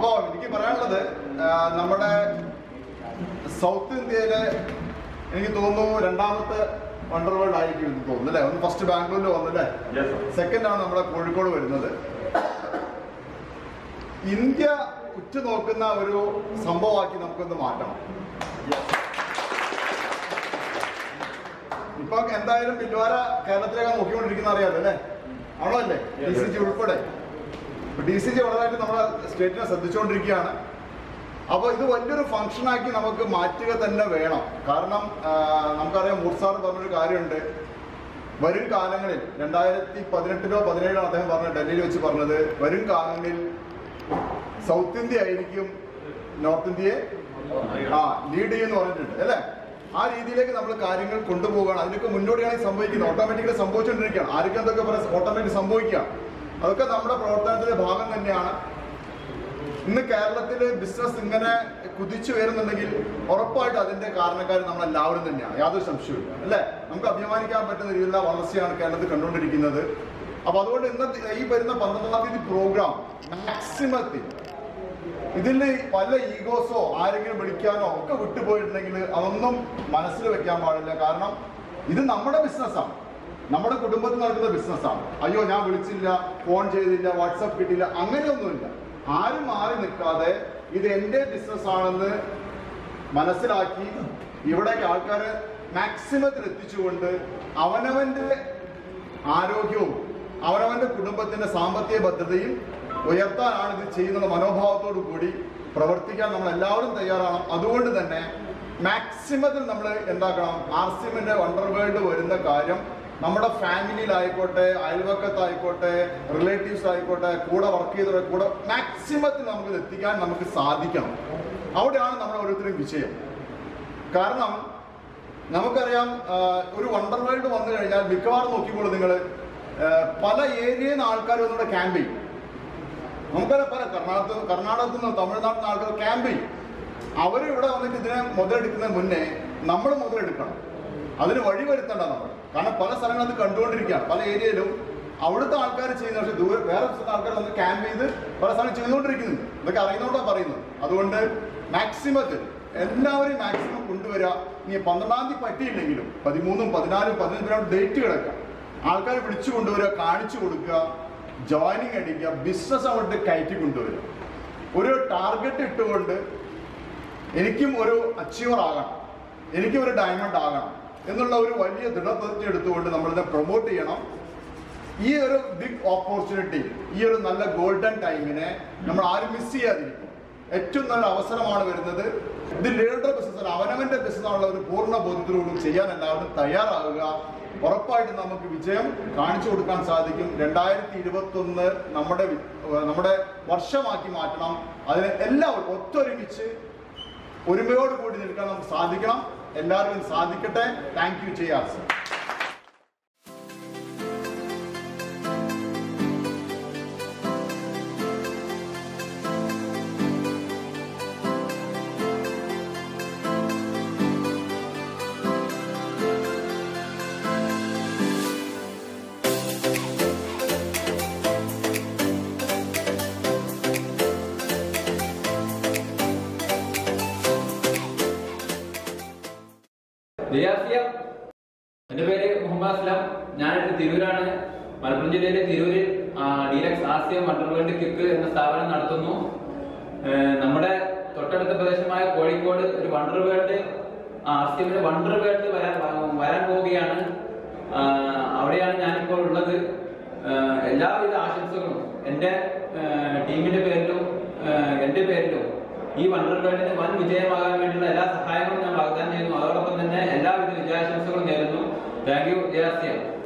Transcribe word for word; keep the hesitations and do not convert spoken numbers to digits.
അപ്പോൾ എനിക്ക് പറയാനുള്ളത് നമ്മുടെ സൗത്ത് ഇന്ത്യയിലെ എനിക്ക് തോന്നുന്നു രണ്ടാമത്തെ വണ്ടർ വേൾഡ് ആയിരിക്കും എന്ന് തോന്നുന്നു അല്ലേ. ഒന്ന് ഫസ്റ്റ് ബാംഗ്ലൂരിൽ വന്നല്ലേ, സെക്കൻഡ് ആണ് നമ്മുടെ കോഴിക്കോട് വരുന്നത്. ഇന്ത്യ ഉറ്റുനോക്കുന്ന ഒരു സംഭവമാക്കി നമുക്കൊന്ന് മാറ്റണം. ഇപ്പൊ എന്തായാലും പിൽവാര കേരളത്തിലേക്ക് നോക്കിക്കൊണ്ടിരിക്കുന്ന അറിയാലോ അല്ലേ, ആണോ അല്ലേ? ഡി സി ജി ഉൾപ്പെടെ ഡി സി ജി വളരെയായിട്ട് നമ്മുടെ സ്റ്റേറ്റിനെ ശ്രദ്ധിച്ചുകൊണ്ടിരിക്കുകയാണ്. അപ്പോൾ ഇത് വലിയൊരു ഫംഗ്ഷനാക്കി നമുക്ക് മാറ്റുക തന്നെ വേണം. കാരണം നമുക്കറിയാം, മൂർസാർ പറഞ്ഞൊരു കാര്യമുണ്ട്, വരും കാലങ്ങളിൽ രണ്ടായിരത്തി പതിനെട്ടിലോ പതിനേഴിലോ അദ്ദേഹം പറഞ്ഞ ഡൽഹിയിൽ വെച്ച് പറഞ്ഞത്, വരും കാലങ്ങളിൽ സൗത്ത് ഇന്ത്യ ആയിരിക്കും നോർത്ത് ഇന്ത്യയെ ആ ലീഡ് ചെയ്യുമെന്ന് പറഞ്ഞിട്ടുണ്ട് അല്ലേ. ആ രീതിയിലേക്ക് നമ്മൾ കാര്യങ്ങൾ കൊണ്ടുപോവുകയാണ്. അതിനൊക്കെ മുന്നോടിയാണ് സംഭവിക്കുന്നത്. ഓട്ടോമാറ്റിക്കലി സംഭവിച്ചുകൊണ്ടിരിക്കുകയാണ്. ആർക്കും എന്തൊക്കെ പറയാം, ഓട്ടോമാറ്റിക് സംഭവിക്കുക. അതൊക്കെ നമ്മുടെ പ്രവർത്തനത്തിന്റെ ഭാഗം തന്നെയാണ്. ഇന്ന് കേരളത്തിൽ ബിസിനസ് ഇങ്ങനെ കുതിച്ചു വരുന്നുണ്ടെങ്കിൽ ഉറപ്പായിട്ട് അതിന്റെ കാരണക്കാർ നമ്മളെല്ലാവരും തന്നെയാണ്, യാതൊരു സംശയവും അല്ലേ. നമുക്ക് അഭിമാനിക്കാൻ പറ്റുന്ന രീതിയിലുള്ള വളർച്ചയാണ് കേരളത്തിൽ കണ്ടുകൊണ്ടിരിക്കുന്നത്. അപ്പൊ അതുകൊണ്ട് ഇന്നത്തെ ഈ വരുന്ന പന്ത്രണ്ടാം തീയതി പ്രോഗ്രാം മാക്സിമത്തിൽ ഇതിൽ പല ഈഗോസോ ആരെങ്കിലും വിളിക്കാനോ ഒക്കെ വിട്ടുപോയിട്ടുണ്ടെങ്കിൽ അതൊന്നും മനസ്സിൽ വെക്കാൻ പാടില്ല. കാരണം ഇത് നമ്മുടെ ബിസിനസ്സാണ്, നമ്മുടെ കുടുംബത്തിൽ നടക്കുന്ന ബിസിനസ്സാണ്. അയ്യോ ഞാൻ വിളിച്ചില്ല, ഫോൺ ചെയ്തില്ല, വാട്സപ്പ് കിട്ടിയില്ല, അങ്ങനെയൊന്നുമില്ല. ആരും മാറി നിൽക്കാതെ ഇത് എൻ്റെ ബിസിനസ് ആണെന്ന് മനസ്സിലാക്കി ഇവിടേക്ക് ആൾക്കാരെ മാക്സിമത്തിൽ എത്തിച്ചുകൊണ്ട് അവനവൻ്റെ ആരോഗ്യവും അവനവൻ്റെ കുടുംബത്തിൻ്റെ സാമ്പത്തിക ഭദ്രതയും ഉയർത്താനാണ് ഇത് ചെയ്യുന്ന മനോഭാവത്തോടു കൂടി പ്രവർത്തിക്കാൻ നമ്മൾ എല്ലാവരും തയ്യാറാണ്. അതുകൊണ്ട് തന്നെ മാക്സിമത്തിൽ നമ്മൾ എന്താക്കണം, ആർ സി എമ്മിൻ്റെ വണ്ടർ വേൾഡ് വരുന്ന കാര്യം നമ്മുടെ ഫാമിലിയിലായിക്കോട്ടെ, അയൽവക്കത്തായിക്കോട്ടെ, റിലേറ്റീവ്സ് ആയിക്കോട്ടെ, കൂടെ വർക്ക് ചെയ്തവരെ കൂടെ മാക്സിമത്തിൽ നമുക്ക് എത്തിക്കാൻ നമുക്ക് സാധിക്കണം. അവിടെയാണ് നമ്മൾ ഓരോരുത്തരും വിജയം. കാരണം നമുക്കറിയാം, ഒരു വണ്ടർ വേൾഡ് വന്നു കഴിഞ്ഞാൽ മിക്കവാറും നോക്കിക്കോളൂ നിങ്ങൾ, പല ഏരിയയിൽ നിന്ന് ആൾക്കാർ വന്നിവിടെ ക്യാമ്പ് ചെയ്യും. നമുക്കറിയാം, പല കർണാടക കർണാടകത്തിൽ നിന്നും തമിഴ്നാട്ടിൽ നിന്ന് ആൾക്കാർ ക്യാമ്പ് ചെയ്യും. അവർ ഇവിടെ വന്നിട്ട് ഇതിനെ മുതലെടുക്കുന്നതിന് മുന്നേ നമ്മൾ മുതലെടുക്കണം, അതിന് വഴി വരുത്തേണ്ട നമ്മൾ. കാരണം പല സ്ഥലങ്ങളും അത് കണ്ടുകൊണ്ടിരിക്കുകയാണ്. പല ഏരിയയിലും അവിടുത്തെ ആൾക്കാർ ചെയ്യുന്ന, പക്ഷേ ദൂരെ വേറെ സ്ഥലത്തെ ആൾക്കാർ വന്ന് ക്യാമ്പ് ചെയ്ത് പല സ്ഥലം ചെയ്തുകൊണ്ടിരിക്കുന്നുണ്ട്. ഇതൊക്കെ അറിയുന്നതുകൊണ്ടാണ് പറയുന്നത്. അതുകൊണ്ട് മാക്സിമത്തിൽ എല്ലാവരെയും മാക്സിമം കൊണ്ടുവരിക. ഇനി പന്ത്രണ്ടാം തീയതി പറ്റിയില്ലെങ്കിലും പതിമൂന്നും പതിനാലും പതിനഞ്ചിനും ഡേറ്റ് കിടക്കുക, ആൾക്കാരെ വിളിച്ചു കൊണ്ടുവരിക, കാണിച്ചു കൊടുക്കുക, ജോയിനിങ് അടിക്കുക, ബിസിനസ് അവിടെ കയറ്റി കൊണ്ടുവരിക. ഒരു ടാർഗറ്റ് ഇട്ടുകൊണ്ട് എനിക്കും ഒരു അച്ചീവർ ആകണം, എനിക്കും ഒരു ഡയമണ്ട് ആകണം എന്നുള്ള ഒരു വലിയ ദൃഢപ്രതിജ്ഞ എടുത്തുകൊണ്ട് നമ്മളിത് പ്രൊമോട്ട് ചെയ്യണം. ഈ ഒരു ബിഗ് ഓപ്പർച്യൂണിറ്റി, ഈ ഒരു നല്ല ഗോൾഡൻ ടൈമിനെ നമ്മൾ ആരും മിസ് ചെയ്യാതിരിക്കും. ഏറ്റവും നല്ല അവസരമാണ് വരുന്നത്. ഇത് ലീഡറുടെ ബിസിനസ്, അവനവന്റെ ബിസിനസ്സാണുള്ള ഒരു പൂർണ്ണ ബോധ്യത്തോടുകൂടി ചെയ്യാൻ എല്ലാവരും തയ്യാറാവുക. ഉറപ്പായിട്ടും നമുക്ക് വിജയം കാണിച്ചു കൊടുക്കാൻ സാധിക്കും. രണ്ടായിരത്തി ഇരുപത്തി ഒന്ന് നമ്മുടെ നമ്മുടെ വർഷമാക്കി മാറ്റണം. അതിന് എല്ലാവരും ഒത്തൊരുമിച്ച് ഒരുമയോട് കൂടി നിൽക്കാൻ നമുക്ക് സാധിക്കണം. എല്ലാവർക്കും സാധിക്കട്ടെ. താങ്ക് യു ചെയ്യാം. എന്റെ പേര് മുഹമ്മദ് അസ്ലാം. ഞാനൊരു തിരൂരാണ്. മലപ്പുറം ജില്ലയിലെ തിരൂരിൽ deluxe R C M wonder world kick എന്ന സ്ഥാപനം നടത്തുന്നു. നമ്മുടെ തൊട്ടടുത്ത പ്രദേശമായ കോഴിക്കോട് ഒരു വണ്ടർ വേൾഡ് ആർ സി എമ്മിന്റെ വണ്ടർ വേൾഡ് വരാൻ വരാൻ പോവുകയാണ്. അവിടെയാണ് ഞാനിപ്പോൾ ഉള്ളത്. എല്ലാവിധ ആശംസകളും എൻ്റെ ടീമിന്റെ പേരിലും എൻ്റെ പേരിലും ഈ വണ്ടർ വേൾഡിന് വൻ വിജയമാകാൻ വേണ്ടിയുള്ള എല്ലാ സഹായങ്ങളും ഞാൻ വാഗ്ദാനം ചെയ്യുന്നു. അതോടൊപ്പം തന്നെ എല്ലാവിധ വിജയാശംസകളും നേരുന്നു. Thank you. ജയ സി എം.